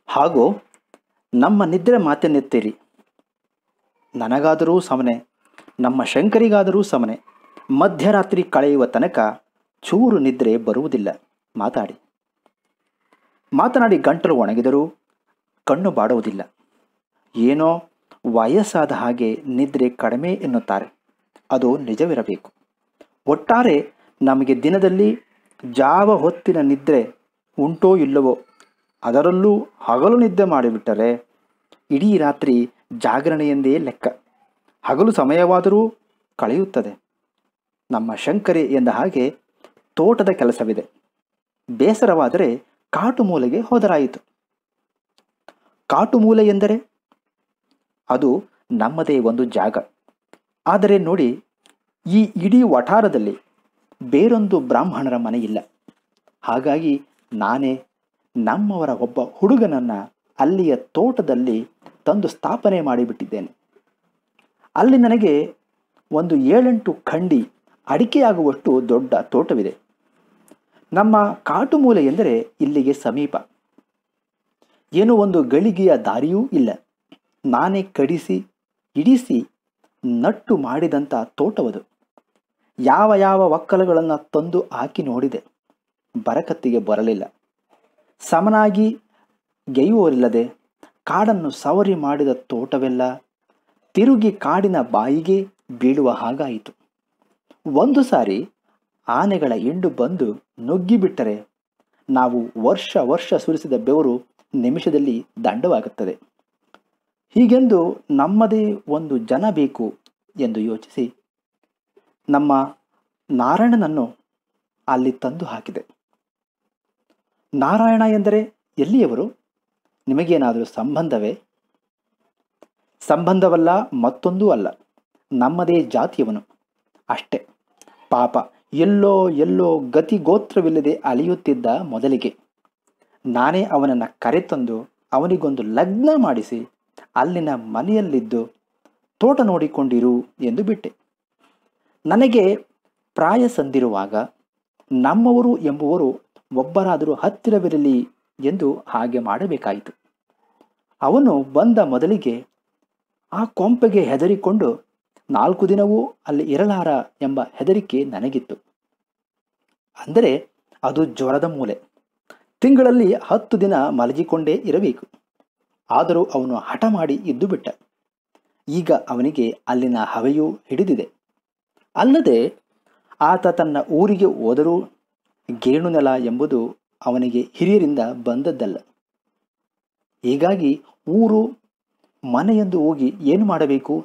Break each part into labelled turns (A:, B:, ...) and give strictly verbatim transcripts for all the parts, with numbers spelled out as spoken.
A: ಹಾಗೂ ನಮ್ಮ ನಿದ್ರೆ ಮಾತನ್ನೆತ್ತೀರಿ. ನನಗಾದರೂ ಸಮನೆ, ನಮ್ಮ ಶಂಕರಿಗಾದರೂ ಸಮನೆ. ಮಧ್ಯರಾತ್ರಿ ಕಳೆಯುವ ತನಕ ಚೂರು ನಿದ್ರೆ ಬರುವುದಿಲ್ಲ. ಮಾತಾಡಿ ಮಾತನಾಡಿ ಗಂಟಲು ಒಣಗಿದರೂ ಕಣ್ಣು ಬಾಡುವುದಿಲ್ಲ. ಏನೋ ವಯಸ್ಸಾದ ಹಾಗೆ ನಿದ್ರೆ ಕಡಿಮೆ ಎನ್ನುತ್ತಾರೆ. ಅದು ನಿಜವಿರಬೇಕು. ಒಟ್ಟಾರೆ ನಮಗೆ ದಿನದಲ್ಲಿ ಜಾವ ಹೊತ್ತಿನ ನಿದ್ರೆ ಉಂಟೋ ಇಲ್ಲವೋ, ಅದರಲ್ಲೂ ಹಗಲು ನಿದ್ದೆ ಮಾಡಿಬಿಟ್ಟರೆ ಇಡೀ ರಾತ್ರಿ ಜಾಗರಣೆಯೆಂದೇ ಲೆಕ್ಕ. ಹಗಲು ಸಮಯವಾದರೂ ಕಳೆಯುತ್ತದೆ. ನಮ್ಮ ಶಂಕರಿ ಎಂದ ಹಾಗೆ ತೋಟದ ಕೆಲಸವಿದೆ. ಬೇಸರವಾದರೆ ಕಾಟು ಮೂಲೆಗೆ ಹೋದರಾಯಿತು. ಕಾಟು ಮೂಲೆ ಎಂದರೆ ಅದು ನಮ್ಮದೇ ಒಂದು ಜಾಗ. ಆದರೆ ನೋಡಿ, ಈ ಇಡೀ ವಠಾರದಲ್ಲಿ ಬೇರೊಂದು ಬ್ರಾಹ್ಮಣರ ಮನೆ ಇಲ್ಲ. ಹಾಗಾಗಿ ನಾನೇ ನಮ್ಮವರ ಒಬ್ಬ ಹುಡುಗನನ್ನು ಅಲ್ಲಿಯ ತೋಟದಲ್ಲಿ ತಂದು ಸ್ಥಾಪನೆ ಮಾಡಿಬಿಟ್ಟಿದ್ದೇನೆ. ಅಲ್ಲಿ ನನಗೆ ಒಂದು ಏಳೆಂಟು ಖಂಡಿ ಅಡಿಕೆಯಾಗುವಷ್ಟು ದೊಡ್ಡ ತೋಟವಿದೆ. ನಮ್ಮ ಕಾಟು ಮೂಲೆ ಎಂದರೆ ಇಲ್ಲಿಗೆ ಸಮೀಪ. ಏನೋ ಒಂದು ಗಳಿಗೆಯ ದಾರಿಯೂ ಇಲ್ಲ. ನಾನೇ ಕಡಿಸಿ ಇಡಿಸಿ ನಟ್ಟು ಮಾಡಿದಂಥ ತೋಟವದು. ಯಾವ ಯಾವ ಒಕ್ಕಲುಗಳನ್ನು ತಂದು ಹಾಕಿ ನೋಡಿದೆ, ಬರಕತ್ತಿಗೆ ಬರಲಿಲ್ಲ. ಸಮನಾಗಿ ಗೆಯುವರಿಲ್ಲದೆ ಕಾಡನ್ನು ಸವರಿ ಮಾಡಿದ ತೋಟವೆಲ್ಲ ತಿರುಗಿ ಕಾಡಿನ ಬಾಯಿಗೆ ಬೀಳುವ ಹಾಗಾಯಿತು. ಒಂದು ಸಾರಿ ಆನೆಗಳ ಹಿಂಡು ಬಂದು ನುಗ್ಗಿಬಿಟ್ಟರೆ ನಾವು ವರ್ಷ ವರ್ಷ ಸುರಿಸಿದ ಬೆವರು ನಿಮಿಷದಲ್ಲಿ ದಂಡವಾಗುತ್ತದೆ. ಹೀಗೆಂದು ನಮ್ಮದೇ ಒಂದು ಜನ ಬೇಕು ಎಂದು ಯೋಚಿಸಿ ನಮ್ಮ ನಾರಾಯಣನನ್ನು ಅಲ್ಲಿ ತಂದು ಹಾಕಿದೆ. ನಾರಾಯಣ ಎಂದರೆ ಎಲ್ಲಿಯವರು? ನಿಮಗೇನಾದರೂ ಸಂಬಂಧವೇ? ಸಂಬಂಧವಲ್ಲ, ಮತ್ತೊಂದೂ ಅಲ್ಲ. ನಮ್ಮದೇ ಜಾತಿಯವನು ಅಷ್ಟೆ. ಪಾಪ ಎಲ್ಲೋ ಎಲ್ಲೋ ಗತಿ ಗೋತ್ರವಿಲ್ಲದೆ ಅಲಿಯುತ್ತಿದ್ದ ಮೊದಲಿಗೆ ನಾನೇ ಅವನನ್ನು ಕರೆತಂದು ಅವನಿಗೊಂದು ಲಗ್ನ ಮಾಡಿಸಿ ಅಲ್ಲಿನ ಮನೆಯಲ್ಲಿದ್ದು ತೋಟ ನೋಡಿಕೊಂಡಿರು ಎಂದು ಬಿಟ್ಟೆ. ನನಗೆ ಪ್ರಾಯ ಸಂದಿರುವಾಗ ನಮ್ಮವರು ಎಂಬುವರು ಒಬ್ಬರಾದರೂ ಹತ್ತಿರವಿರಲಿ ಎಂದು ಹಾಗೆ ಮಾಡಬೇಕಾಯಿತು. ಅವನು ಬಂದ ಮೊದಲಿಗೆ ಆ ಕೊಂಪೆಗೆ ಹೆದರಿಕೊಂಡು ನಾಲ್ಕು ದಿನವೂ ಅಲ್ಲಿ ಇರಲಾರ ಎಂಬ ಹೆದರಿಕೆ ನನಗಿತ್ತು. ಅಂದರೆ ಅದು ಜ್ವರದ ಮೂಲೆ. ತಿಂಗಳಲ್ಲಿ ಹತ್ತು ದಿನ ಮಲಗಿಕೊಂಡೇ ಇರಬೇಕು. ಆದರೂ ಅವನು ಹಠ ಮಾಡಿ ಇದ್ದು ಬಿಟ್ಟ. ಈಗ ಅವನಿಗೆ ಅಲ್ಲಿನ ಹವೆಯೂ ಹಿಡಿದಿದೆ. ಅಲ್ಲದೆ ಆತ ತನ್ನ ಊರಿಗೆ ಹೋದರೂ ಗೇಣು ನೆಲ ಎಂಬುದು ಅವನಿಗೆ ಹಿರಿಯರಿಂದ ಬಂದದ್ದಲ್ಲ. ಹೀಗಾಗಿ ಊರು ಮನೆಯೆಂದು ಹೋಗಿ ಏನು ಮಾಡಬೇಕು?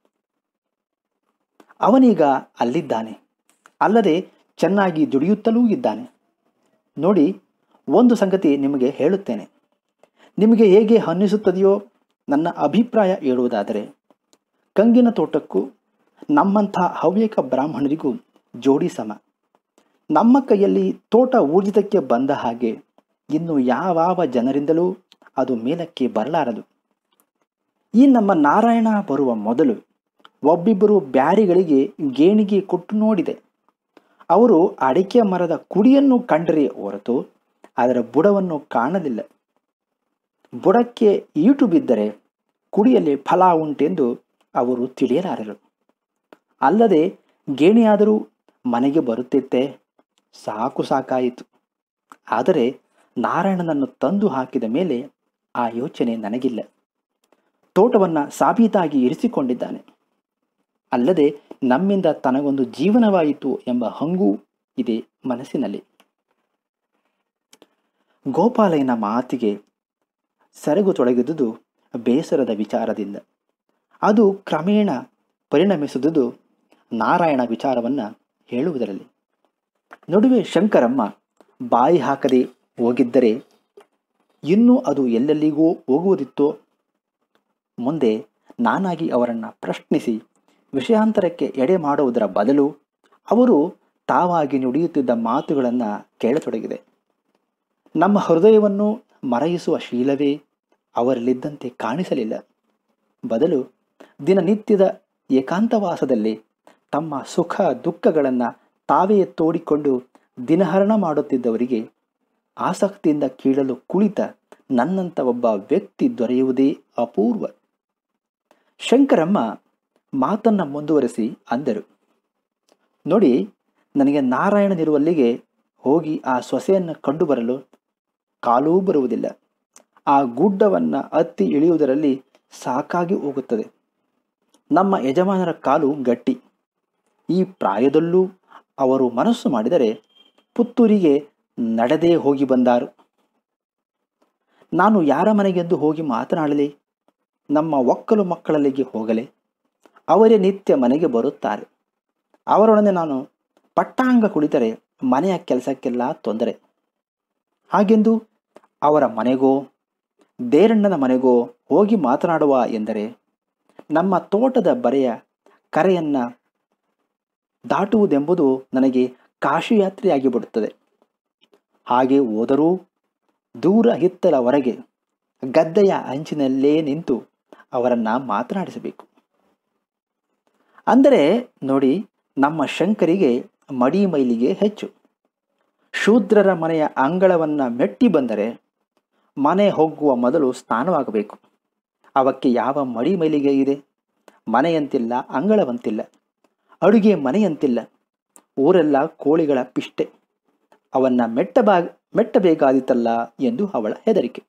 A: ಅವನೀಗ ಅಲ್ಲಿದ್ದಾನೆ. ಅಲ್ಲದೆ ಚೆನ್ನಾಗಿ ದುಡಿಯುತ್ತಲೂ ಇದ್ದಾನೆ. ನೋಡಿ, ಒಂದು ಸಂಗತಿ ನಿಮಗೆ ಹೇಳುತ್ತೇನೆ. ನಿಮಗೆ ಹೇಗೆ ಅನ್ನಿಸುತ್ತದೆಯೋ ನನ್ನ ಅಭಿಪ್ರಾಯ ಹೇಳುವುದಾದರೆ, ಕಂಗಿನ ತೋಟಕ್ಕೂ ನಮ್ಮಂಥ ಹವ್ಯಕ ಬ್ರಾಹ್ಮಣರಿಗೂ ಜೋಡಿ ಸಮ. ನಮ್ಮ ಕೈಯಲ್ಲಿ ತೋಟ ಊರ್ಜಿತಕ್ಕೆ ಬಂದ ಹಾಗೆ ಇನ್ನು ಯಾವಾವ ಜನರಿಂದಲೂ ಅದು ಮೇಲಕ್ಕೆ ಬರಲಾರದು. ಈ ನಮ್ಮ ನಾರಾಯಣ ಬರುವ ಮೊದಲು ಒಬ್ಬಿಬ್ಬರು ಬ್ಯಾರಿಗಳಿಗೆ ಗೇಣಿಗೆ ಕೊಟ್ಟು ನೋಡಿದೆ. ಅವರು ಅಡಿಕೆ ಮರದ ಕುಡಿಯನ್ನು ಕಂಡರೆ ಹೊರತು ಅದರ ಬುಡವನ್ನು ಕಾಣಲಿಲ್ಲ. ಬುಡಕ್ಕೆ ಈಟು ಬಿದ್ದರೆ ಕುಡಿಯಲ್ಲಿ ಫಲ ಉಂಟೆಂದು ಅವರು ತಿಳಿಯಲಾರರು. ಅಲ್ಲದೆ ಗೇಣಿಯಾದರೂ ಮನೆಗೆ ಬರುತ್ತಿತ್ತೆ, ಸಾಕು ಸಾಕಾಯಿತು. ಆದರೆ ನಾರಾಯಣನನ್ನು ತಂದು ಹಾಕಿದ ಮೇಲೆ ಆ ಯೋಚನೆ ನನಗಿಲ್ಲ. ತೋಟವನ್ನು ಸಾಬೀತಾಗಿ ಇರಿಸಿಕೊಂಡಿದ್ದಾನೆ. ಅಲ್ಲದೆ ನಮ್ಮಿಂದ ತನಗೊಂದು ಜೀವನವಾಯಿತು ಎಂಬ ಹಂಗೂ ಇದೆ ಮನಸ್ಸಿನಲ್ಲಿ. ಗೋಪಾಲಯ್ಯನ ಮಾತಿಗೆ ಸೆರಗು ತೊಡಗಿದುದು ಬೇಸರದ ವಿಚಾರದಿಂದ. ಅದು ಕ್ರಮೇಣ ಪರಿಣಮಿಸಿದುದು ನಾರಾಯಣ ವಿಚಾರವನ್ನು ಹೇಳುವುದರಲ್ಲಿ. ನಡುವೆ ಶಂಕರಮ್ಮ ಬಾಯಿ ಹಾಕದೆ ಹೋಗಿದ್ದರೆ ಇನ್ನೂ ಅದು ಎಲ್ಲೆಲ್ಲಿಗೂ ಹೋಗುವುದಿತ್ತೋ. ಮುಂದೆ ನಾನಾಗಿ ಅವರನ್ನು ಪ್ರಶ್ನಿಸಿ ವಿಷಯಾಂತರಕ್ಕೆ ಎಡೆ ಮಾಡುವುದರ ಬದಲು ಅವರು ತಾವಾಗಿ ನುಡಿಯುತ್ತಿದ್ದ ಮಾತುಗಳನ್ನು ಕೇಳತೊಡಗಿದೆ. ನಮ್ಮ ಹೃದಯವನ್ನು ಮರೆಯಿಸುವ ಶೀಲವೇ ಅವರಲ್ಲಿದ್ದಂತೆ ಕಾಣಿಸಲಿಲ್ಲ. ಬದಲು ದಿನನಿತ್ಯದ ಏಕಾಂತವಾಸದಲ್ಲಿ ತಮ್ಮ ಸುಖ ದುಃಖಗಳನ್ನು ತಾವೇ ತೋಡಿಕೊಂಡು ದಿನಹರಣ ಮಾಡುತ್ತಿದ್ದವರಿಗೆ ಆಸಕ್ತಿಯಿಂದ ಕೀಳಲು ಕುಳಿತ ನನ್ನಂಥ ಒಬ್ಬ ವ್ಯಕ್ತಿ ದೊರೆಯುವುದೇ ಅಪೂರ್ವ. ಶಂಕರಮ್ಮ ಮಾತನ್ನು ಮುಂದುವರೆಸಿ ಅಂದರು, ನೋಡಿ, ನನಗೆ ನಾರಾಯಣನಿರುವಲ್ಲಿಗೆ ಹೋಗಿ ಆ ಸೊಸೆಯನ್ನು ಕಂಡು ಬರಲು ಕಾಲೂ ಬರುವುದಿಲ್ಲ. ಆ ಗುಡ್ಡವನ್ನು ಹತ್ತಿ ಇಳಿಯುವುದರಲ್ಲಿ ಸಾಕಾಗಿ ಹೋಗುತ್ತದೆ. ನಮ್ಮ ಯಜಮಾನರ ಕಾಲು ಗಟ್ಟಿ. ಈ ಪ್ರಾಯದಲ್ಲೂ ಅವರು ಮನಸ್ಸು ಮಾಡಿದರೆ ಪುತ್ತೂರಿಗೆ ನಡೆದೇ ಹೋಗಿ ಬಂದಾರು. ನಾನು ಯಾರ ಮನೆಗೆಂದು ಹೋಗಿ ಮಾತನಾಡಲಿ? ನಮ್ಮ ಒಕ್ಕಲು ಮಕ್ಕಳಲ್ಲಿಗೆ ಹೋಗಲೆ? ಅವರೇ ನಿತ್ಯ ಮನೆಗೆ ಬರುತ್ತಾರೆ. ಅವರೊಡನೆ ನಾನು ಪಟ್ಟಾಂಗ ಕುಳಿತರೆ ಮನೆಯ ಕೆಲಸಕ್ಕೆಲ್ಲ ತೊಂದರೆ. ಹಾಗೆಂದು ಅವರ ಮನೆಗೋ ದೇರಣ್ಣನ ಮನೆಗೋ ಹೋಗಿ ಮಾತನಾಡುವ ಎಂದರೆ ನಮ್ಮ ತೋಟದ ಬರೆಯ ಕರೆಯನ್ನು ದಾಟುವುದೆಂಬುದು ನನಗೆ ಕಾಶಿಯಾತ್ರೆಯಾಗಿ ಬಿಡುತ್ತದೆ. ಹಾಗೆ ಹೋದರೂ ದೂರ ಹಿತ್ತಲ ಹೊರಗೆ ಗದ್ದೆಯ ಅಂಚಿನಲ್ಲೇ ನಿಂತು ಅವರನ್ನು ಮಾತನಾಡಿಸಬೇಕು. ಅಂದರೆ ನೋಡಿ, ನಮ್ಮ ಶಂಕರಿಗೆ ಮಡಿ ಮೈಲಿಗೆ ಹೆಚ್ಚು. ಶೂದ್ರರ ಮನೆಯ ಅಂಗಳವನ್ನು ಮೆಟ್ಟಿ ಬಂದರೆ ಮನೆ ಹೋಗುವ ಮೊದಲು ಸ್ನಾನವಾಗಬೇಕು. ಅವಕ್ಕೆ ಯಾವ ಮಡಿ ಮೈಲಿಗೆ ಇದೆ? ಮನೆಯಂತಿಲ್ಲ, ಅಂಗಳವಂತಿಲ್ಲ, ಅಡುಗೆ ಮನೆಯಂತಿಲ್ಲ. ಊರೆಲ್ಲ ಕೋಳಿಗಳ ಪಿಷ್ಟೆ. ಅವನ್ನ ಮೆಟ್ಟಬಾ ಮೆಟ್ಟಬೇಕಾದಿತ್ತಲ್ಲ ಎಂದು ಅವಳ ಹೆದರಿಕೆ.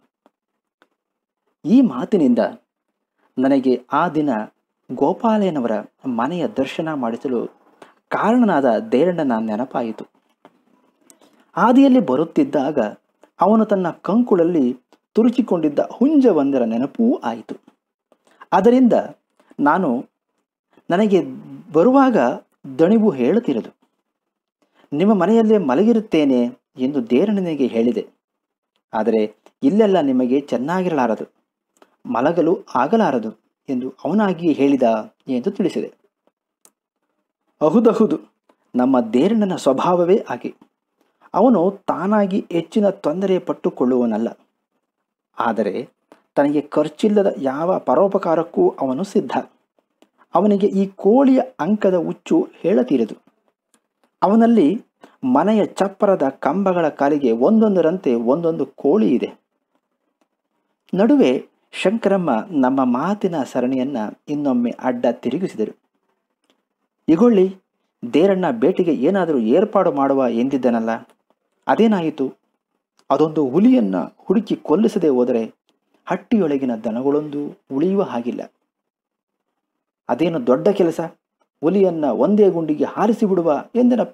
A: ಈ ಮಾತಿನಿಂದ ನನಗೆ ಆ ದಿನ ಗೋಪಾಲಯ್ಯನವರ ಮನೆಯ ದರ್ಶನ ಮಾಡಿಸಲು ಕಾರಣನಾದ ದೇರಣ್ಣನ ನೆನಪಾಯಿತು. ಹಾದಿಯಲ್ಲಿ ಬರುತ್ತಿದ್ದಾಗ ಅವನು ತನ್ನ ಕಂಕುಳಲ್ಲಿ ತುರುಚಿಕೊಂಡಿದ್ದ ಹುಂಜವೊಂದರ ನೆನಪೂ ಆಯಿತು. ಅದರಿಂದ ನಾನು ನನಗೆ ಬರುವಾಗ ದಣಿವು ಹೇಳುತ್ತಿರದು. ನಿಮ್ಮ ಮನೆಯಲ್ಲೇ ಮಲಗಿರುತ್ತೇನೆ ಎಂದು ದೇರಣ್ಣನಿಗೆ ಹೇಳಿದೆ. ಆದರೆ ಇಲ್ಲೆಲ್ಲ ನಿಮಗೆ ಚೆನ್ನಾಗಿರಲಾರದು, ಮಲಗಲು ಆಗಲಾರದು ಎಂದು ಅವನಾಗಿಯೇ ಹೇಳಿದ ಎಂದು ತಿಳಿಸಿದೆ. ಅಹುದಹುದು, ನಮ್ಮ ದೇರಣ್ಣನ ಸ್ವಭಾವವೇ ಹಾಗೆ. ಅವನು ತಾನಾಗಿ ಹೆಚ್ಚಿನ ತೊಂದರೆ ಪಟ್ಟುಕೊಳ್ಳುವನಲ್ಲ. ಆದರೆ ತನಗೆ ಖರ್ಚಿಲ್ಲದ ಯಾವ ಪರೋಪಕಾರಕ್ಕೂ ಅವನು ಸಿದ್ಧ. ಅವನಿಗೆ ಈ ಕೋಳಿಯ ಅಂಕದ ಹುಚ್ಚು ಹೇಳತೀರದು. ಅವನಲ್ಲಿ ಮನೆಯ ಚಪ್ಪರದ ಕಂಬಗಳ ಕಾಲಿಗೆ ಒಂದೊಂದರಂತೆ ಒಂದೊಂದು ಕೋಳಿ ಇದೆ. ನಡುವೆ ಶಂಕರಮ್ಮ ನಮ್ಮ ಮಾತಿನ ಸರಣಿಯನ್ನ ಇನ್ನೊಮ್ಮೆ ಅಡ್ಡ ತಿರುಗಿಸಿದರು. ಇಗೊಳ್ಳಿ, ದೇರಣ್ಣ ಬೇಟೆಗೆ ಏನಾದರೂ ಏರ್ಪಾಡು ಮಾಡುವ ಎಂದಿದ್ದನಲ್ಲ, ಅದೇನಾಯಿತು? ಅದೊಂದು ಹುಲಿಯನ್ನ ಹುಡುಕಿ ಕೊಲ್ಲಿಸದೆ ಹೋದರೆ ಹಟ್ಟಿಯೊಳಗಿನ ದನಗಳೊಂದು ಉಳಿಯುವ ಹಾಗಿಲ್ಲ. ಅದೇನು ದೊಡ್ಡ ಕೆಲಸ? ಹುಲಿಯನ್ನ ಒಂದೇ ಗುಂಡಿಗೆ ಹಾರಿಸಿ ಬಿಡುವ ಎಂದನಪ್ಪ.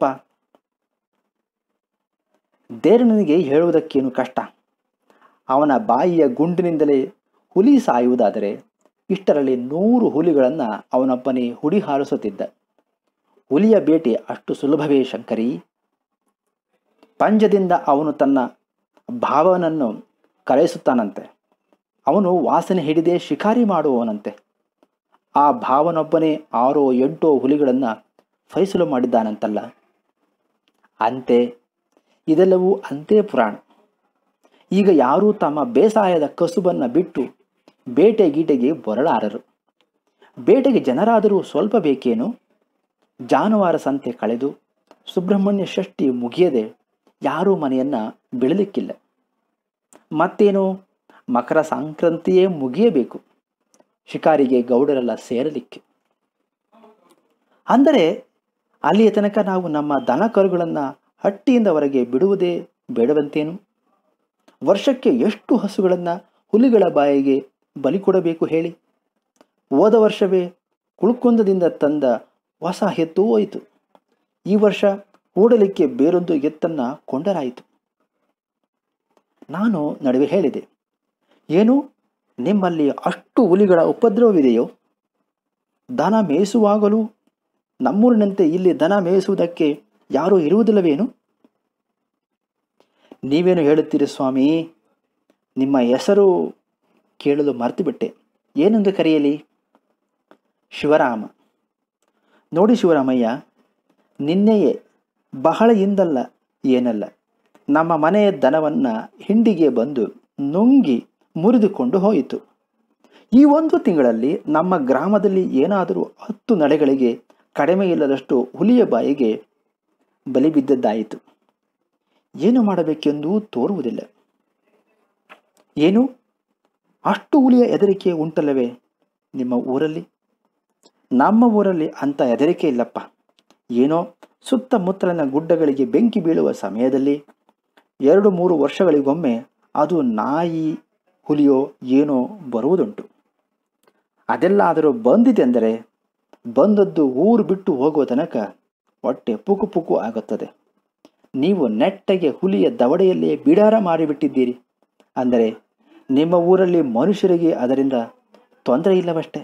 A: ದೇರಣ್ಣನಿಗೆ ಹೇಳುವುದಕ್ಕೇನು ಕಷ್ಟ? ಅವನ ಬಾಯಿಯ ಗುಂಡಿನಿಂದಲೇ ಹುಲಿ ಸಾಯುವುದಾದರೆ ಇಷ್ಟರಲ್ಲಿ ನೂರು ಹುಲಿಗಳನ್ನು ಅವನೊಬ್ಬನೇ ಹುಡಿ ಹಾರಿಸುತ್ತಿದ್ದ. ಹುಲಿಯ ಬೇಟೆ ಅಷ್ಟು ಸುಲಭವೇ ಶಂಕರಿ? ಪಂಜದಿಂದ ಅವನು ತನ್ನ ಭಾವನನ್ನು ಕರೆಯಿಸುತ್ತಾನಂತೆ. ಅವನು ವಾಸನೆ ಹಿಡಿದೇ ಶಿಕಾರಿ ಮಾಡುವವನಂತೆ. ಆ ಭಾವನೊಬ್ಬನೇ ಆರೋ ಎಂಟೋ ಹುಲಿಗಳನ್ನು ಫೈಸಲು ಮಾಡಿದ್ದಾನಂತಲ್ಲ. ಅಂತೆ ಇದೆಲ್ಲವೂ ಅಂತೆ ಪುರಾಣ. ಈಗ ಯಾರೂ ತಮ್ಮ ಬೇಸಾಯದ ಕಸುಬನ್ನು ಬಿಟ್ಟು ಬೇಟೆ ಗೀಟೆಗೆ ಬರಲಾರರು. ಬೇಟೆಗೆ ಜನರಾದರೂ ಸ್ವಲ್ಪ ಬೇಕೇನು? ಜಾನುವಾರ ಸಂತೆ ಕಳೆದು ಸುಬ್ರಹ್ಮಣ್ಯ ಷಷ್ಠಿ ಮುಗಿಯದೆ ಯಾರೂ ಮನೆಯನ್ನ ಬಿಡಲಿಕ್ಕಿಲ್ಲ. ಮತ್ತೇನು, ಮಕರ ಸಂಕ್ರಾಂತಿಯೇ ಮುಗಿಯಬೇಕು ಶಿಕಾರಿಗೆ ಗೌಡರೆಲ್ಲ ಸೇರಲಿಕ್ಕೆ. ಅಂದರೆ ಅಲ್ಲಿಯ ತನಕ ನಾವು ನಮ್ಮ ದನ ಕರುಗಳನ್ನು ಹಟ್ಟಿಯಿಂದ ಹೊರಗೆ ಬಿಡುವುದೇ ಬೇಡವಂತೇನು? ವರ್ಷಕ್ಕೆ ಎಷ್ಟು ಹಸುಗಳನ್ನು ಹುಲಿಗಳ ಬಾಯಿಗೆ ಬಲಿ ಕೊಡಬೇಕು ಹೇಳಿ? ಹೋದ ವರ್ಷವೇ ಕುಳ್ಕುಂದದಿಂದ ತಂದ ಹೊಸ ಎತ್ತು ಹೋಯಿತು. ಈ ವರ್ಷ ಹೂಡಲಿಕ್ಕೆ ಬೇರೊಂದು ಎತ್ತನ್ನ ಕೊಂಡರಾಯಿತು. ನಾನು ನಡುವೆ ಹೇಳಿದೆ, ಏನು ನಿಮ್ಮಲ್ಲಿ ಅಷ್ಟು ಹುಲಿಗಳ ಉಪದ್ರವವಿದೆಯೋ? ದನ ಮೇಯಿಸುವಾಗಲೂ ನಮ್ಮೂರಿನಂತೆ ಇಲ್ಲಿ ದನ ಮೇಯಿಸುವುದಕ್ಕೆ ಯಾರೂ ಇರುವುದಿಲ್ಲವೇನು? ನೀವೇನು ಹೇಳುತ್ತೀರಿ ಸ್ವಾಮಿ? ನಿಮ್ಮ ಹೆಸರು ಕೇಳಲು ಮರೆತುಬಿಟ್ಟೆ. ಏನೆಂದು ಕರೆಯಲಿ? ಶಿವರಾಮ. ನೋಡಿ ಶಿವರಾಮಯ್ಯ, ನಿನ್ನೆಯೇ ಬಹಳ ಹಿಂದಲ್ಲ ಏನಲ್ಲ ನಮ್ಮ ಮನೆಯ ದನವನ್ನು ಹಿಂಡಿಗೆ ಬಂದು ನುಂಗಿ ಮುರಿದುಕೊಂಡು ಹೋಯಿತು. ಈ ಒಂದು ತಿಂಗಳಲ್ಲಿ ನಮ್ಮ ಗ್ರಾಮದಲ್ಲಿ ಏನಾದರೂ ಹತ್ತು ನಡೆಗಳಿಗೆ ಕಡಿಮೆ ಇಲ್ಲದಷ್ಟು ಹುಲಿಯ ಬಾಯಿಗೆ ಬಲಿ ಬಿದ್ದದ್ದಾಯಿತು. ಏನು ಮಾಡಬೇಕೆಂದೂ ತೋರುವುದಿಲ್ಲ. ಏನು, ಅಷ್ಟು ಹುಲಿಯ ಹೆದರಿಕೆ ಉಂಟಲ್ಲವೇ ನಿಮ್ಮ ಊರಲ್ಲಿ? ನಮ್ಮ ಊರಲ್ಲಿ ಅಂಥ ಹೆದರಿಕೆ ಇಲ್ಲಪ್ಪ. ಏನೋ ಸುತ್ತಮುತ್ತಲಿನ ಗುಡ್ಡಗಳಿಗೆ ಬೆಂಕಿ ಬೀಳುವ ಸಮಯದಲ್ಲಿ ಎರಡು ಮೂರು ವರ್ಷಗಳಿಗೊಮ್ಮೆ ಅದು ನಾಯಿ ಹುಲಿಯೋ ಏನೋ ಬರುವುದುಂಟು. ಅದೆಲ್ಲಾದರೂ ಬಂದಿದೆ ಅಂದರೆ ಬಂದದ್ದು ಊರು ಬಿಟ್ಟು ಹೋಗುವ ತನಕ ಹೊಟ್ಟೆ ಪುಕು ಪುಕು ಆಗುತ್ತದೆ. ನೀವು ನೆಟ್ಟಗೆ ಹುಲಿಯ ದವಡೆಯಲ್ಲೇ ಬಿಡಾರ ಮಾಡಿಬಿಟ್ಟಿದ್ದೀರಿ ಅಂದರೆ ನಿಮ್ಮ ಊರಲ್ಲಿ ಮನುಷ್ಯರಿಗೆ ಅದರಿಂದ ತೊಂದರೆ ಇಲ್ಲವಷ್ಟೇ.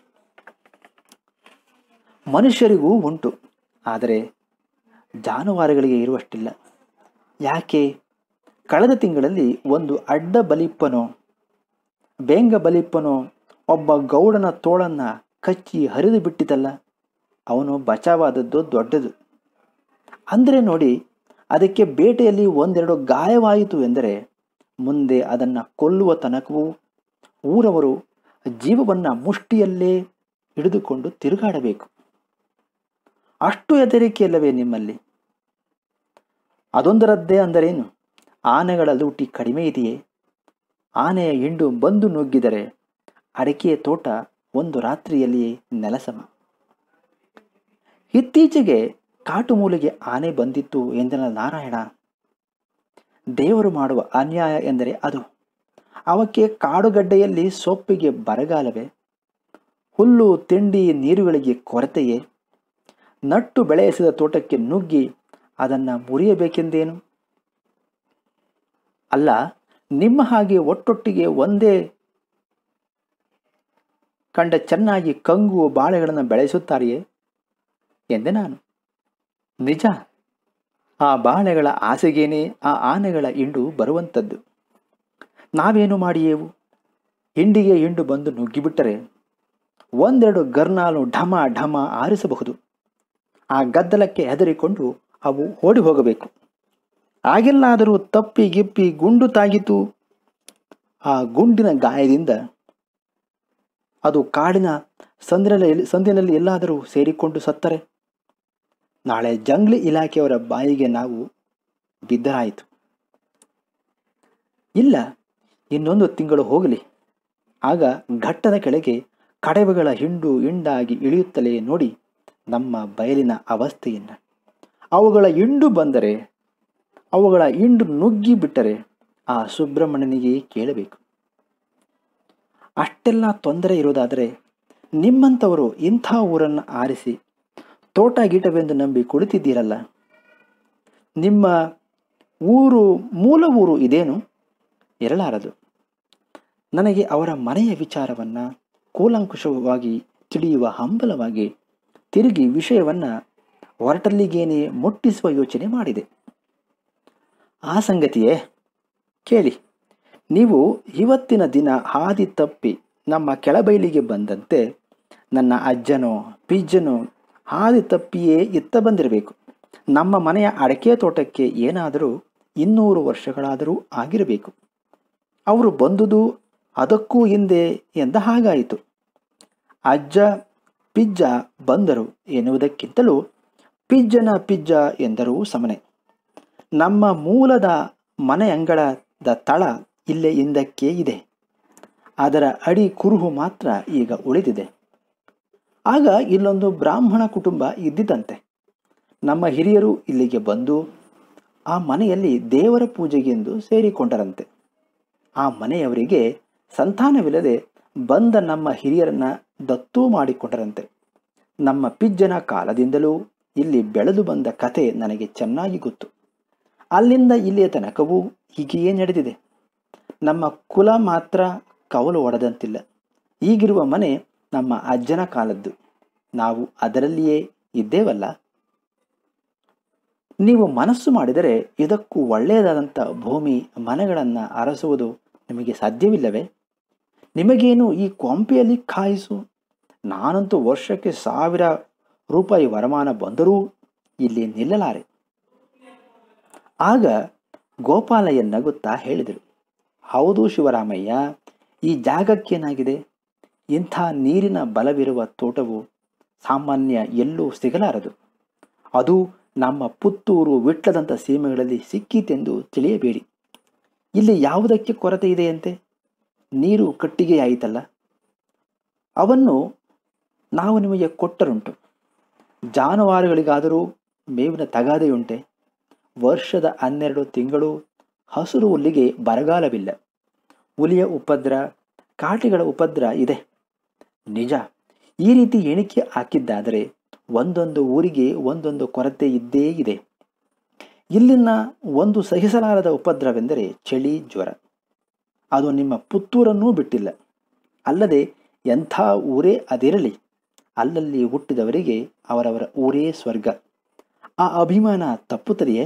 A: ಮನುಷ್ಯರಿಗೂ ಉಂಟು, ಆದರೆ ಜಾನುವಾರುಗಳಿಗೆ ಇರುವಷ್ಟಿಲ್ಲ. ಯಾಕೆ? ಕಳೆದ ತಿಂಗಳಲ್ಲಿ ಒಂದು ಅಡ್ಡ ಬಲಿಪ್ಪನೋ ಬೇಂಗ ಬಲಿಪ್ಪನೋ ಒಬ್ಬ ಗೌಡನ ತೋಳನ್ನು ಕಚ್ಚಿ ಹರಿದು ಬಿಟ್ಟಿತಲ್ಲ, ಅವನು ಬಚಾವಾದದ್ದು ದೊಡ್ಡದು. ಅಂದರೆ ನೋಡಿ, ಅದಕ್ಕೆ ಬೇಟೆಯಲ್ಲಿ ಒಂದೆರಡು ಗಾಯವಾಯಿತು ಎಂದರೆ ಮುಂದೆ ಅದನ್ನು ಕೊಲ್ಲುವ ತನಕವೂ ಊರವರು ಜೀವವನ್ನು ಮುಷ್ಟಿಯಲ್ಲೇ ಹಿಡಿದುಕೊಂಡು ತಿರುಗಾಡಬೇಕು. ಅಷ್ಟು ಹೆದರಿಕೆಯಲ್ಲವೇ ನಿಮ್ಮಲ್ಲಿ? ಅದೊಂದರದ್ದೇ ಅಂದರೇನು? ಆನೆಗಳ ಲೂಟಿ ಕಡಿಮೆ ಇದೆಯೇ? ಆನೆಯ ಹಿಂಡು ಬಂದು ನುಗ್ಗಿದರೆ ಅಡಿಕೆಯ ತೋಟ ಒಂದು ರಾತ್ರಿಯಲ್ಲಿಯೇ ನೆಲಸಮ. ಇತ್ತೀಚೆಗೆ ಕಾಟು ಮೂಲೆಗೆ ಆನೆ ಬಂದಿತ್ತು ಎಂದನ ನಾರಾಯಣ. ದೇವರು ಮಾಡುವ ಅನ್ಯಾಯ ಎಂದರೆ ಅದು. ಅವಕ್ಕೆ ಕಾಡುಗಡ್ಡೆಯಲ್ಲಿ ಸೊಪ್ಪಿಗೆ ಬರಗಾಲವೇ? ಹುಲ್ಲು ತಿಂಡಿ ನೀರುಗಳಿಗೆ ಕೊರತೆಯೇ? ನಟ್ಟು ಬೆಳೆಸಿದ ತೋಟಕ್ಕೆ ನುಗ್ಗಿ ಅದನ್ನು ಮುರಿಯಬೇಕೆಂದೇನು? ಅಲ್ಲ, ನಿಮ್ಮ ಹಾಗೆ ಒಟ್ಟೊಟ್ಟಿಗೆ ಒಂದೇ ಕಂಡ ಚೆನ್ನಾಗಿ ಕಂಗು ಬಾಳೆಗಳನ್ನು ಬೆಳೆಸುತ್ತಾರೆಯೇ ಎಂದೆ ನಾನು. ನಿಜ, ಆ ಬಾಳೆಗಳ ಆಸೆಗೇನೆ ಆ ಆನೆಗಳ ಹಿಂಡು ಬರುವಂಥದ್ದು. ನಾವೇನು ಮಾಡಿಯೇವು? ಹಿಂಡಿಗೆ ಹಿಂಡು ಬಂದು ನುಗ್ಗಿಬಿಟ್ಟರೆ ಒಂದೆರಡು ಗರ್ನಾಲು ಢಮ ಢಮ ಆರಿಸಬಹುದು. ಆ ಗದ್ದಲಕ್ಕೆ ಹೆದರಿಕೊಂಡು ಅವು ಓಡಿ ಹೋಗಬೇಕು. ಹಾಗೆಲ್ಲಾದರೂ ತಪ್ಪಿ ಗಿಪ್ಪಿ ಗುಂಡು ತಾಗಿತು, ಆ ಗುಂಡಿನ ಗಾಯದಿಂದ ಅದು ಕಾಡಿನ ಸಂದಿನಲ್ಲಿ ಸಂದಿನಲ್ಲಿ ಎಲ್ಲಾದರೂ ಸೇರಿಕೊಂಡು ಸತ್ತರೆ ನಾಳೆ ಜಂಗ್ಲಿ ಇಲಾಖೆಯವರ ಬಾಯಿಗೆ ನಾವು ಬಿದ್ದರಾಯಿತು. ಇಲ್ಲ, ಇನ್ನೊಂದು ತಿಂಗಳು ಹೋಗಲಿ, ಆಗ ಘಟ್ಟದ ಕೆಳಗೆ ಕಡವೆಗಳ ಹಿಂಡು ಹಿಂಡಾಗಿ ಇಳಿಯುತ್ತಲೇ ನೋಡಿ ನಮ್ಮ ಬಯಲಿನ ಅವಸ್ಥೆಯನ್ನು. ಅವುಗಳ ಹಿಂಡು ಬಂದರೆ, ಅವುಗಳ ಹಿಂಡು ನುಗ್ಗಿ ಬಿಟ್ಟರೆ ಆ ಸುಬ್ರಹ್ಮಣ್ಯನಿಗೆ ಕೇಳಬೇಕು. ಅಷ್ಟೆಲ್ಲ ತೊಂದರೆ ಇರೋದಾದರೆ ನಿಮ್ಮಂಥವರು ಇಂಥ ಊರನ್ನು ಆರಿಸಿ ತೋಟ ಗೀಟವೆಂದು ನಂಬಿ ಕುಳಿತಿದ್ದೀರಲ್ಲ. ನಿಮ್ಮ ಊರು ಮೂಲ ಊರು ಇದೇನು? ಇರಲಾರದು. ನನಗೆ ಅವರ ಮನೆಯ ವಿಚಾರವನ್ನು ಕೂಲಂಕುಷವಾಗಿ ತಿಳಿಯುವ ಹಂಬಲವಾಗಿ ತಿರುಗಿ ವಿಷಯವನ್ನು ಹೊರಟಲ್ಲಿಗೇನೆ ಮುಟ್ಟಿಸುವ ಯೋಚನೆ ಮಾಡಿದೆ. ಆ ಸಂಗತಿಯೇ ಕೇಳಿ. ನೀವು ಇವತ್ತಿನ ದಿನ ಹಾದಿ ತಪ್ಪಿ ನಮ್ಮ ಕೆಳಬೈಲಿಗೆ ಬಂದಂತೆ ನನ್ನ ಅಜ್ಜನೋ ಪಿಜ್ಜನೋ ಹಾದಿ ತಪ್ಪಿಯೇ ಇತ್ತ ಬಂದಿರಬೇಕು. ನಮ್ಮ ಮನೆಯ ಅಡಕೆ ತೋಟಕ್ಕೆ ಏನಾದರೂ ಇನ್ನೂರು ವರ್ಷಗಳಾದರೂ ಆಗಿರಬೇಕು. ಅವರು ಬಂದುದು ಅದಕ್ಕೂ ಹಿಂದೆ ಎಂದ ಹಾಗಾಯಿತು. ಅಜ್ಜ ಪಿಜ್ಜ ಬಂದರು ಎನ್ನುವುದಕ್ಕಿಂತಲೂ ಪಿಜ್ಜನ ಪಿಜ್ಜ ಎಂದರೂ ಸಮನೆ. ನಮ್ಮ ಮೂಲದ ಮನೆ ಅಂಗಳದ ತಳ ಇಲ್ಲೇ ಹಿಂದಕ್ಕೆ ಇದೆ. ಅದರ ಅಡಿ ಕುರುಹು ಮಾತ್ರ ಈಗ ಉಳಿದಿದೆ. ಆಗ ಇಲ್ಲೊಂದು ಬ್ರಾಹ್ಮಣ ಕುಟುಂಬ ಇದ್ದಿದ್ದಂತೆ. ನಮ್ಮ ಹಿರಿಯರು ಇಲ್ಲಿಗೆ ಬಂದು ಆ ಮನೆಯಲ್ಲಿ ದೇವರ ಪೂಜೆಗೆಂದು ಸೇರಿಕೊಂಡರಂತೆ. ಆ ಮನೆಯವರಿಗೆ ಸಂತಾನವಿಲ್ಲದೆ ಬಂದ ನಮ್ಮ ಹಿರಿಯರನ್ನ ದತ್ತೂ ಮಾಡಿಕೊಂಡರಂತೆ. ನಮ್ಮ ಪಿಜ್ಜನ ಕಾಲದಿಂದಲೂ ಇಲ್ಲಿ ಬೆಳೆದು ಬಂದ ಕತೆ ನನಗೆ ಚೆನ್ನಾಗಿ ಗೊತ್ತು. ಅಲ್ಲಿಂದ ಇಲ್ಲಿಯ ತನಕವೂ ಹೀಗೆಯೇ ನಡೆದಿದೆ. ನಮ್ಮ ಕುಲ ಮಾತ್ರ ಕವಲು ಒಡೆದಂತಿಲ್ಲ. ಈಗಿರುವ ಮನೆ ನಮ್ಮ ಅಜ್ಜನ ಕಾಲದ್ದು. ನಾವು ಅದರಲ್ಲಿಯೇ ಇದ್ದೇವಲ್ಲ. ನೀವು ಮನಸ್ಸು ಮಾಡಿದರೆ ಇದಕ್ಕೂ ಒಳ್ಳೆಯದಾದಂಥ ಭೂಮಿ ಮನೆಗಳನ್ನು ಅರಸುವುದು ನಿಮಗೆ ಸಾಧ್ಯವಿಲ್ಲವೇ? ನಿಮಗೇನು ಈ ಕೊಂಪೆಯಲ್ಲಿ ಕಾಯಿಸು. ನಾನಂತೂ ವರ್ಷಕ್ಕೆ ಸಾವಿರ ರೂಪಾಯಿ ವರಮಾನ ಬಂದರೂ ಇಲ್ಲಿ ನಿಲ್ಲಲಾರೆ. ಆಗ ಗೋಪಾಲಯ್ಯ ನಗುತ್ತಾ ಹೇಳಿದರು, ಹೌದು ಶಿವರಾಮಯ್ಯ, ಈ ಜಾಗಕ್ಕೇನಾಗಿದೆ? ಇಂಥ ನೀರಿನ ಬಲವಿರುವ ತೋಟವು ಸಾಮಾನ್ಯ ಎಲ್ಲೂ ಸಿಗಲಾರದು. ಅದು ನಮ್ಮ ಪುತ್ತೂರು ವಿಟ್ಲದಂಥ ಸೀಮೆಗಳಲ್ಲಿ ಸಿಕ್ಕಿತೆಂದು ತಿಳಿಯಬೇಡಿ. ಇಲ್ಲಿ ಯಾವುದಕ್ಕೆ ಕೊರತೆ ಇದೆಯಂತೆ? ನೀರು ಕಟ್ಟಿಗೆಯಾಯಿತಲ್ಲ, ಅವನ್ನು ನಾವು ನಿಮಗೆ ಕೊಟ್ಟರುಂಟು. ಜಾನುವಾರುಗಳಿಗಾದರೂ ಮೇವಿನ ತಗಾದೆಯುಂಟೆ? ವರ್ಷದ ಹನ್ನೆರಡು ತಿಂಗಳು ಹಸುರು ಹುಲ್ಲಿಗೆ ಬರಗಾಲವಿಲ್ಲ. ಹುಲಿಯ ಉಪದ್ರ, ಕಾಟಿಗಳ ಉಪದ್ರ ಇದೆ ನಿಜ. ಈ ರೀತಿ ಎಣಿಕೆ ಹಾಕಿದ್ದಾದರೆ ಒಂದೊಂದು ಊರಿಗೆ ಒಂದೊಂದು ಕೊರತೆ ಇದ್ದೇ ಇದೆ. ಇಲ್ಲಿನ ಒಂದು ಸಹಿಸಲಾರದ ಉಪದ್ರವೆಂದರೆ ಚಳಿ ಜ್ವರ. ಅದು ನಿಮ್ಮ ಪುತ್ತೂರನ್ನೂ ಬಿಟ್ಟಿಲ್ಲ. ಅಲ್ಲದೆ ಎಂಥ ಊರೇ ಅದಿರಲಿ, ಅಲ್ಲಲ್ಲಿ ಹುಟ್ಟಿದವರಿಗೆ ಅವರವರ ಊರೇ ಸ್ವರ್ಗ. ಆ ಅಭಿಮಾನ ತಪ್ಪುತ್ತದೆಯೇ?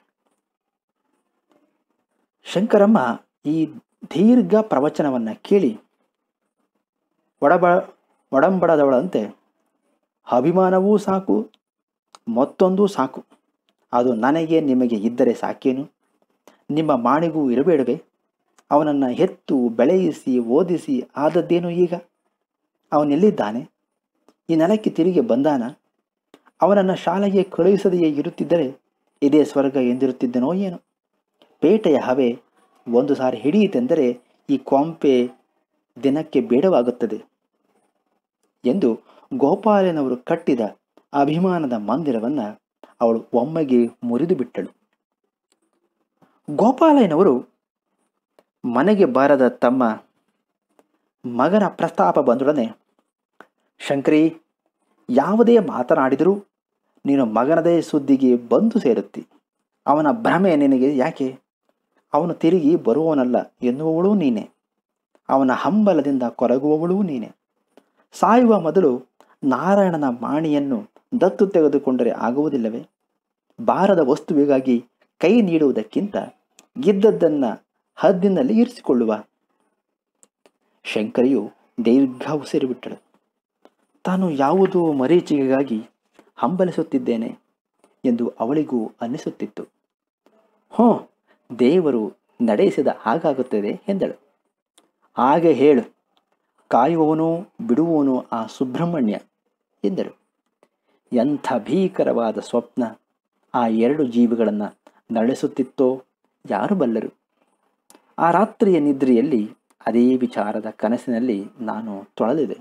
A: ಶಂಕರಮ್ಮ ಈ ದೀರ್ಘ ಪ್ರವಚನವನ್ನು ಕೇಳಿ ಒಡಬ ಒಡಂಬಡದವಳಂತೆ, ಅಭಿಮಾನವೂ ಸಾಕು, ಮತ್ತೊಂದು ಸಾಕು, ಅದು ನನಗೆ ನಿಮಗೆ ಇದ್ದರೆ ಸಾಕೇನು? ನಿಮ್ಮ ಮಾಣಿಗೂ ಇರಬೇಡವೇ? ಅವನನ್ನು ಹೆತ್ತು ಬೆಳೆಯಿಸಿ ಓದಿಸಿ ಆದದ್ದೇನು ಈಗ? ಅವನೆಲ್ಲಿದ್ದಾನೆ? ಈ ನೆಲಕ್ಕೆ ತಿರುಗಿ ಬಂದಾನ? ಅವನನ್ನು ಶಾಲೆಗೆ ಕಳುಹಿಸದೆಯೇ ಇರುತ್ತಿದ್ದರೆ ಇದೇ ಸ್ವರ್ಗ ಎಂದಿರುತ್ತಿದ್ದನೋ ಏನೋ? ಪೇಟೆಯ ಹವೆ ಒಂದು ಸಾರಿ ಹಿಡಿಯಿತೆಂದರೆ ಈ ಕೊಂಪೆ ದಿನಕ್ಕೆ ಬೇಡವಾಗುತ್ತದೆ ಎಂದು ಗೋಪಾಲನವರು ಕಟ್ಟಿದ ಅಭಿಮಾನದ ಮಂದಿರವನ್ನು ಅವಳು ಒಮ್ಮೆಗೆ ಮುರಿದು ಬಿಟ್ಟಳು. ಗೋಪಾಲಯ್ಯನವರು ಮನೆಗೆ ಬಾರದ ತಮ್ಮ ಮಗನ ಪ್ರಸ್ತಾಪ ಬಂದೊಡನೆ, ಶಂಕರಿ, ಯಾವುದೇ ಮಾತನಾಡಿದರೂ ನೀನು ಮಗನದೇ ಸುದ್ದಿಗೆ ಬಂದು ಸೇರುತ್ತಿ. ಅವನ ಭ್ರಮೆ ನಿನಗೆ ಯಾಕೆ? ಅವನು ತಿರುಗಿ ಬರುವವನಲ್ಲ ಎನ್ನುವವಳೂ ನೀನೆ. ಅವನ ಹಂಬಲದಿಂದ ಕೊರಗುವವಳೂ ನೀನೆ. ಸಾಯುವ ಮೊದಲು ನಾರಾಯಣನ ಮಾಣಿಯನ್ನು ದತ್ತು ತೆಗೆದುಕೊಂಡರೆ ಆಗುವುದಿಲ್ಲವೇ? ಬಾರದ ವಸ್ತುವಿಗಾಗಿ ಕೈ ನೀಡುವುದಕ್ಕಿಂತ ಗಿದ್ದದ್ದನ್ನು ಹದ್ದಿನಲ್ಲಿ ಇರಿಸಿಕೊಳ್ಳುವ. ಶಂಕರಿಯು ದೀರ್ಘ ಉಸಿರು ಬಿಟ್ಟಳು. ತಾನು ಯಾವುದೋ ಮರೀಚಿಗೆಗಾಗಿ ಹಂಬಲಿಸುತ್ತಿದ್ದೇನೆ ಎಂದು ಅವಳಿಗೂ ಅನ್ನಿಸುತ್ತಿತ್ತು. ಹ್ಞೂ, ದೇವರು ನಡೆಸಿದ ಹಾಗಾಗುತ್ತದೆ ಎಂದಳು. ಹಾಗೆ ಹೇಳು, ಕಾಯುವವನು ಬಿಡುವವನು ಆ ಸುಬ್ರಹ್ಮಣ್ಯ ಎಂದರು. ಎಂಥ ಭೀಕರವಾದ ಸ್ವಪ್ನ ಆ ಎರಡು ಜೀವಿಗಳನ್ನು ನಡೆಸುತ್ತಿತ್ತೋ ಯಾರು ಬಲ್ಲರು. ಆ ರಾತ್ರಿಯ ನಿದ್ರೆಯಲ್ಲಿ ಅದೇ ವಿಚಾರದ ಕನಸಿನಲ್ಲಿ ನಾನು ತೊಳಲಿದೆ.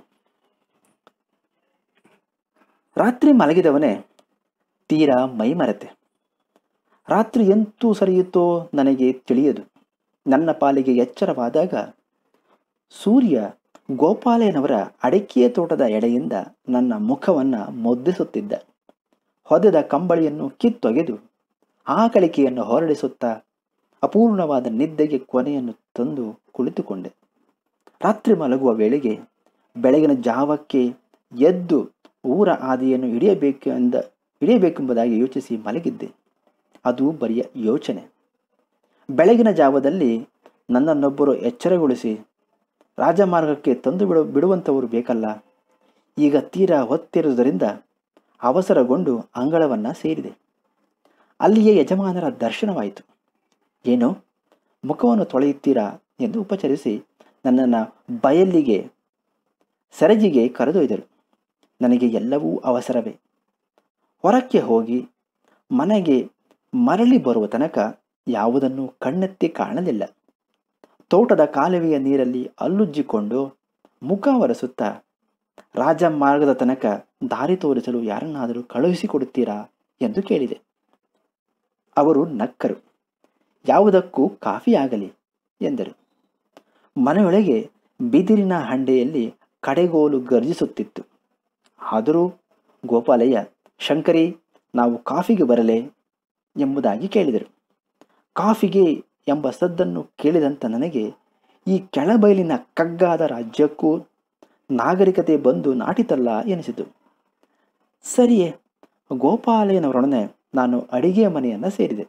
A: ರಾತ್ರಿ ಮಲಗಿದವನೇ ತೀರಾ ಮೈಮರೆತೆ. ರಾತ್ರಿ ಎಂತೂ ಸರಿಯುತ್ತೋ ನನಗೆ ತಿಳಿಯದು. ನನ್ನ ಪಾಲಿಗೆ ಎಚ್ಚರವಾದಾಗ ಸೂರ್ಯ ಗೋಪಾಲಯ್ಯನವರ ಅಡಿಕೆಯ ತೋಟದ ಎಡೆಯಿಂದ ನನ್ನ ಮುಖವನ್ನು ಮುದ್ದಿಸುತ್ತಿದ್ದ. ಹೊದೆದ ಕಂಬಳಿಯನ್ನು ಕಿತ್ತೊಗೆದು ಆಕಳಿಕೆಯನ್ನು ಹೊರಡಿಸುತ್ತಾ ಅಪೂರ್ಣವಾದ ನಿದ್ದೆಗೆ ಕೊನೆಯನ್ನು ತಂದು ಕುಳಿತುಕೊಂಡೆ. ರಾತ್ರಿ ಮಲಗುವ ವೇಳೆಗೆ ಬೆಳಗಿನ ಜಾವಕ್ಕೆ ಎದ್ದು ಊರ ಹಾದಿಯನ್ನು ಹಿಡಿಯಬೇಕೆಂದ ಹಿಡಿಯಬೇಕೆಂಬುದಾಗಿ ಯೋಚಿಸಿ ಮಲಗಿದ್ದೆ. ಅದು ಬರಿಯ ಯೋಚನೆ. ಬೆಳಗಿನ ಜಾವದಲ್ಲಿ ನನ್ನನ್ನೊಬ್ಬರು ಎಚ್ಚರಗೊಳಿಸಿ ರಾಜಮಾರ್ಗಕ್ಕೆ ತಂದು ಬಿಡು ಬಿಡುವಂಥವರು ಬೇಕಲ್ಲ. ಈಗ ತೀರಾ ಹೊತ್ತಿರುವುದರಿಂದ ಅವಸರಗೊಂಡು ಅಂಗಳವನ್ನು ಸೇರಿದೆ. ಅಲ್ಲಿಯೇ ಯಜಮಾನರ ದರ್ಶನವಾಯಿತು. ಏನು, ಮುಖವನ್ನು ತೊಳೆಯುತ್ತೀರಾ ಎಂದು ಉಪಚರಿಸಿ ನನ್ನನ್ನು ಬಯಲಿಗೆ ಸರಜಿಗೆ ಕರೆದೊಯ್ದರು. ನನಗೆ ಎಲ್ಲವೂ ಅವಸರವೇ. ಹೊರಕ್ಕೆ ಹೋಗಿ ಮನೆಗೆ ಮರಳಿ ಬರುವ ತನಕ ಯಾವುದನ್ನು ಕಣ್ಣೆತ್ತಿ ಕಾಣಲಿಲ್ಲ. ತೋಟದ ಕಾಲುವೆಯ ನೀರಲ್ಲಿ ಅಲ್ಲುಜ್ಜಿಕೊಂಡು ಮುಖ ಒರೆಸುತ್ತಾ ರಾಜಮಾರ್ಗದ ತನಕ ದಾರಿ ತೋರಿಸಲು ಯಾರನ್ನಾದರೂ ಕಳುಹಿಸಿಕೊಡುತ್ತೀರಾ ಎಂದು ಕೇಳಿದೆ. ಅವರು ನಕ್ಕರು. ಯಾವುದಕ್ಕೂ ಕಾಫಿ ಆಗಲಿ ಎಂದರು. ಮನೆಯೊಳಗೆ ಬಿದಿರಿನ ಹಂಡೆಯಲ್ಲಿ ಕಡೆಗೋಲು ಗರ್ಜಿಸುತ್ತಿತ್ತು. ಆದರೂ ಗೋಪಾಲಯ್ಯ, ಶಂಕರಿ, ನಾವು ಕಾಫಿಗೆ ಬರಲೇ ಎಂಬುದಾಗಿ ಕೇಳಿದರು. ಕಾಫಿಗೆ ಎಂಬ ಸದ್ದನ್ನು ಕೇಳಿದಂಥ ನನಗೆ ಈ ಕೆಳಬೈಲಿನ ಕಗ್ಗಾದ ರಾಜ್ಯಕ್ಕೂ ನಾಗರಿಕತೆ ಬಂದು ನಾಟಿತಲ್ಲ ಎನಿಸಿತು. ಸರಿಯೇ, ಗೋಪಾಲಯ್ಯನವರೊಡನೆ ನಾನು ಅಡಿಗೆ ಮನೆಯನ್ನು ಸೇರಿದೆ.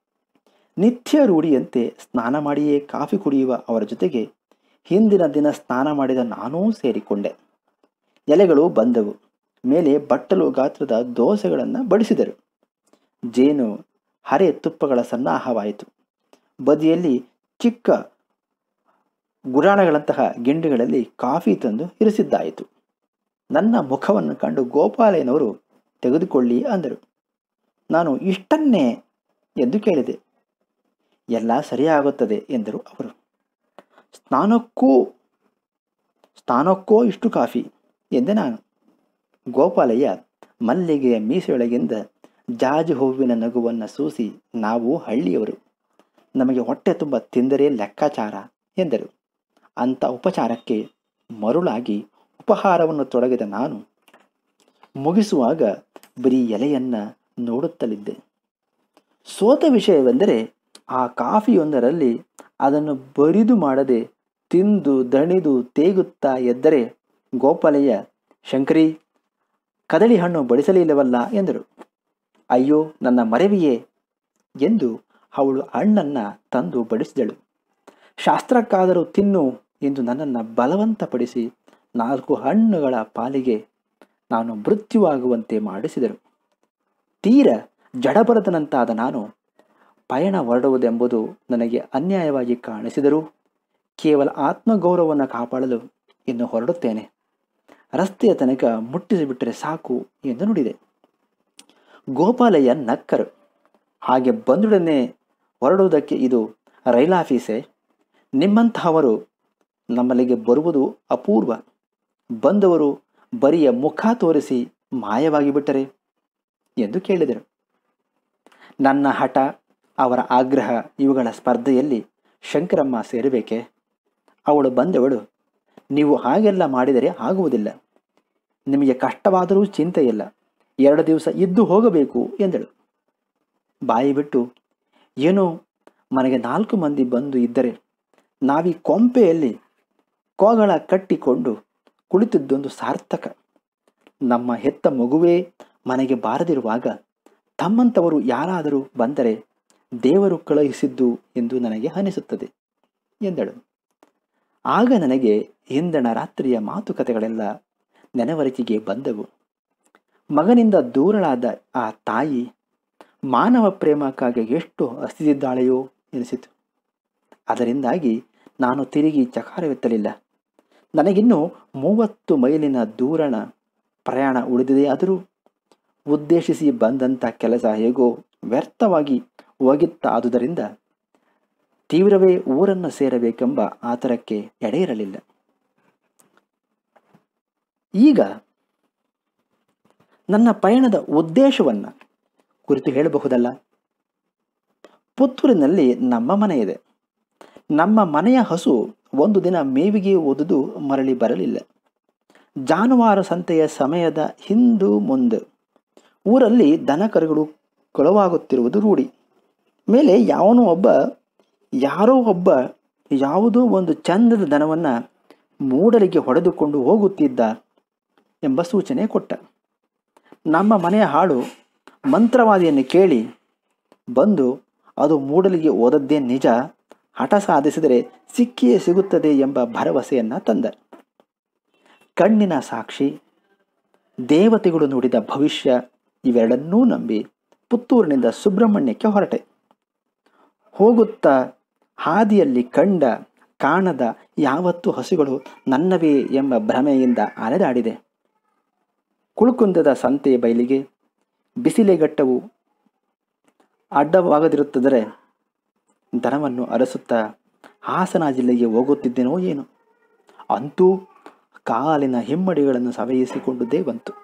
A: ನಿತ್ಯ ರೂಢಿಯಂತೆ ಸ್ನಾನ ಮಾಡಿಯೇ ಕಾಫಿ ಕುಡಿಯುವ ಅವರ ಜೊತೆಗೆ ಹಿಂದಿನ ದಿನ ಸ್ನಾನ ಮಾಡಿದ ನಾನೂ ಸೇರಿಕೊಂಡೆ. ಎಲೆಗಳು ಬಂದವು. ಮೇಲೆ ಬಟ್ಟಲು ಗಾತ್ರದ ದೋಸೆಗಳನ್ನು ಬಡಿಸಿದರು. ಜೇನು ಹರೆ ತುಪ್ಪಗಳ ಸನ್ನಾಹವಾಯಿತು. ಬದಿಯಲ್ಲಿ ಚಿಕ್ಕ ಗುರಾಣಗಳಂತಹ ಗಿಂಡಿಗಳಲ್ಲಿ ಕಾಫಿ ತಂದು ಇರಿಸಿದ್ದಾಯಿತು. ನನ್ನ ಮುಖವನ್ನು ಕಂಡು ಗೋಪಾಲಯ್ಯನವರು ತೆಗೆದುಕೊಳ್ಳಿ ಅಂದರು. ನಾನು ಇಷ್ಟನ್ನೇ ಎಂದು ಕೇಳಿದೆ. ಎಲ್ಲ ಸರಿಯಾಗುತ್ತದೆ ಎಂದರು ಅವರು. ಸ್ನಾನಕ್ಕೂ ಸ್ನಾನಕ್ಕೋ ಇಷ್ಟು ಕಾಫಿ ಎಂದೆ ನಾನು. ಗೋಪಾಲಯ್ಯ ಮಲ್ಲಿಗೆಯ ಮೀಸೆಯೊಳಗಿಂದ ಜಾಜಿ ಹೂವಿನ ನಗುವನ್ನು ಸೂಸಿ, ನಾವು ಹಳ್ಳಿಯವರು, ನಮಗೆ ಹೊಟ್ಟೆ ತುಂಬ ತಿಂದರೆ ಲೆಕ್ಕಾಚಾರ ಎಂದರು. ಅಂಥ ಉಪಚಾರಕ್ಕೆ ಮರುಳಾಗಿ ಉಪಹಾರವನ್ನು ತೊಡಗಿದ ನಾನು ಮುಗಿಸುವಾಗ ಬರೀ ಎಲೆಯನ್ನು ನೋಡುತ್ತಲಿದ್ದೆ. ಸೋತ ವಿಷಯವೆಂದರೆ ಆ ಕಾಫಿಯೊಂದರಲ್ಲಿ ಅದನ್ನು ಬರಿದು ಮಾಡದೆ ತಿಂದು ದಣಿದು ತೇಗುತ್ತಾ ಎದ್ದರೆ ಗೋಪಾಲಯ್ಯ, ಶಂಕರಿ, ಕದಳಿ ಹಣ್ಣು ಬಡಿಸಲಿಲ್ಲವಲ್ಲ ಎಂದರು. ಅಯ್ಯೋ ನನ್ನ ಮರೆವಿಯೇ ಎಂದು ಅವಳು ಹಣ್ಣನ್ನು ತಂದು ಬಡಿಸಿದಳು. ಶಾಸ್ತ್ರಕ್ಕಾದರೂ ತಿನ್ನು ಎಂದು ನನ್ನನ್ನು ಬಲವಂತಪಡಿಸಿ ನಾಲ್ಕು ಹಣ್ಣುಗಳ ಪಾಲಿಗೆ ನಾನು ಮೃತ್ಯುವಾಗುವಂತೆ ಮಾಡಿಸಿದರು. ತೀರ ಜಡಭರತನಂತಾದ ನಾನು ಪಯಣ ಹೊರಡುವುದೆಂಬುದು ನನಗೆ ಅನ್ಯಾಯವಾಗಿ ಕಾಣಿಸಿದರೂ ಕೇವಲ ಆತ್ಮಗೌರವವನ್ನು ಕಾಪಾಡಲು ಇನ್ನು ಹೊರಡುತ್ತೇನೆ. ರಸ್ತೆಯ ತನಕ ಮುಟ್ಟಿಸಿಬಿಟ್ಟರೆ ಸಾಕು ಎಂದು ನುಡಿದೆ. ಗೋಪಾಲಯ್ಯ ನಕ್ಕರು. ಹಾಗೆ ಬಂದೊಡನೆ ಹೊರಡುವುದಕ್ಕೆ ಇದು ರೈಲಾಫೀಸೆ? ನಿಮ್ಮಂತಹವರು ನಮ್ಮಲ್ಲಿಗೆ ಬರುವುದು ಅಪೂರ್ವ. ಬಂದವರು ಬರಿಯ ಮುಖ ತೋರಿಸಿ ಮಾಯವಾಗಿ ಬಿಟ್ಟರೆ ಎಂದು ಕೇಳಿದರು. ನನ್ನ ಹಠ, ಅವರ ಆಗ್ರಹ ಇವುಗಳ ಸ್ಪರ್ಧೆಯಲ್ಲಿ ಶಂಕರಮ್ಮ ಸೇರಬೇಕೆ? ಅವಳು ಬಂದವಳು, ನೀವು ಹಾಗೆಲ್ಲ ಮಾಡಿದರೆ ಆಗುವುದಿಲ್ಲ, ನಿಮಗೆ ಕಷ್ಟವಾದರೂ ಚಿಂತೆಯಿಲ್ಲ, ಎರಡು ದಿವಸ ಇದ್ದು ಹೋಗಬೇಕು ಎಂದಳು. ಬಾಯಿ ಬಿಟ್ಟು, ಏನೋ ಮನೆಗೆ ನಾಲ್ಕು ಮಂದಿ ಬಂದು ಇದ್ದರೆ ನಾವೀ ಕೊಂಪೆಯಲ್ಲಿ ಕೋಗಳ ಕಟ್ಟಿಕೊಂಡು ಕುಳಿತಿದ್ದೊಂದು ಸಾರ್ಥಕ. ನಮ್ಮ ಹೆತ್ತ ಮಗುವೇ ಮನೆಗೆ ಬಾರದಿರುವಾಗ ತಮ್ಮಂಥವರು ಯಾರಾದರೂ ಬಂದರೆ ದೇವರು ಕಳುಹಿಸಿದ್ದು ಎಂದು ನನಗೆ ಅನಿಸುತ್ತದೆ ಎಂದಳು. ಆಗ ನನಗೆ ಹಿಂದಣ ರಾತ್ರಿಯ ಮಾತುಕತೆಗಳೆಲ್ಲ ನೆನವರಿಕೆಗೆ ಬಂದವು. ಮಗನಿಂದ ದೂರಳಾದ ಆ ತಾಯಿ ಮಾನವ ಪ್ರೇಮಕ್ಕಾಗಿ ಎಷ್ಟು ಹಸಿದಿದ್ದಾಳೆಯೋ ಎನಿಸಿತು. ಅದರಿಂದಾಗಿ ನಾನು ತಿರುಗಿ ಚಕಾರವೆತ್ತಲಿಲ್ಲ. ನನಗಿನ್ನೂ ಮೂವತ್ತು ಮೈಲಿನ ದೂರಣ ಪ್ರಯಾಣ ಉಳಿದಿದೆಯಾದರೂ ಉದ್ದೇಶಿಸಿ ಬಂದಂಥ ಕೆಲಸ ಹೇಗೋ ವ್ಯರ್ಥವಾಗಿ ಹೋಗಿತ್ತಾದುದರಿಂದ ತೀವ್ರವೇ ಊರನ್ನು ಸೇರಬೇಕೆಂಬ ಆತರಕ್ಕೆ ಎಡೆಯಿರಲಿಲ್ಲ. ಈಗ ನನ್ನ ಪಯಣದ ಉದ್ದೇಶವನ್ನು ಕುರಿತು ಹೇಳಬಹುದಲ್ಲ. ಪುತ್ತೂರಿನಲ್ಲಿ ನಮ್ಮ ಮನೆ ಇದೆ. ನಮ್ಮ ಮನೆಯ ಹಸು ಒಂದು ದಿನ ಮೇವಿಗೆ ಓದುದು ಮರಳಿ ಬರಲಿಲ್ಲ. ಜಾನುವಾರು ಸಂತೆಯ ಸಮಯದ ಹಿಂದು ಮುಂದೆ ಊರಲ್ಲಿ ದನ ಕರುಗಳು ಕಳುವಾಗುತ್ತಿರುವುದು ರೂಢಿ. ಮೇಲೆ ಯಾವನೋ ಒಬ್ಬ ಯಾರೋ ಒಬ್ಬ ಯಾವುದೋ ಒಂದು ಚಂದದ ದನವನ್ನು ಮೂಡಲಿಗೆ ಹೊಡೆದುಕೊಂಡು ಹೋಗುತ್ತಿದ್ದ ಎಂಬ ಸೂಚನೆ ಕೊಟ್ಟ. ನಮ್ಮ ಮನೆಯ ಹಾಳು ಮಂತ್ರವಾದಿಯನ್ನು ಕೇಳಿ ಬಂದು ಅದು ಮೂಡಲಿಗೆ ಹೋದದ್ದೇ ನಿಜ, ಹಠ ಸಾಧಿಸಿದರೆ ಸಿಕ್ಕಿಯೇ ಸಿಗುತ್ತದೆ ಎಂಬ ಭರವಸೆಯನ್ನು ತಂದ. ಕಣ್ಣಿನ ಸಾಕ್ಷಿ, ದೇವತೆಗಳು ನುಡಿದ ಭವಿಷ್ಯ ಇವೆರಡನ್ನೂ ನಂಬಿ ಪುತ್ತೂರಿನಿಂದ ಸುಬ್ರಹ್ಮಣ್ಯಕ್ಕೆ ಹೊರಟೆ. ಹೋಗುತ್ತಾ ಹಾದಿಯಲ್ಲಿ ಕಂಡ ಕಾಣದ ಯಾವತ್ತು ಹಸುಗಳು ನನ್ನವೇ ಎಂಬ ಭ್ರಮೆಯಿಂದ ಅಲೆದಾಡಿದೆ. ಕುಳುಕುಂದದ ಸಂತೆ ಬಯಲಿಗೆ ಬಿಸಿಲೆಗಟ್ಟವು ಅಡ್ಡವಾಗದಿರುತ್ತದೆ ದನವನ್ನು ಅರಸುತ್ತಾ ಹಾಸನ ಜಿಲ್ಲೆಗೆ ಹೋಗುತ್ತಿದ್ದೇನೋ ಏನು. ಅಂತೂ ಕಾಲಿನ ಹಿಮ್ಮಡಿಗಳನ್ನು ಸವೆಯಿಸಿಕೊಂಡುದೇ ಬಂತು.